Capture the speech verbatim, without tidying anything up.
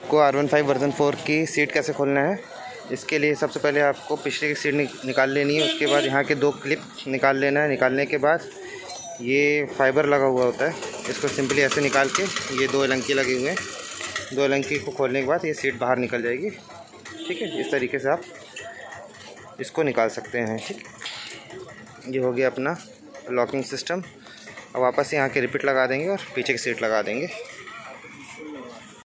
आपको R one five version four की seat कैसे खोलना है, इसके लिए सबसे पहले आपको पिछले की सीट निकाल लेनी है। उसके बाद यहाँ के दो क्लिप निकाल लेना है। निकालने के बाद ये फाइबर लगा हुआ होता है, इसको सिंपली ऐसे निकाल के, ये दो एलंकी लगे हुए हैं, दो एलंकी को खोलने के बाद ये सीट बाहर निकल जाएगी। ठीक है, इस तरीके से आप इसको निकाल सकते हैं। ठीक, ये हो गया अपना लॉकिंग सिस्टम। अब वापस यहाँ के रिपीट लगा देंगे और पीछे की सीट लगा देंगे।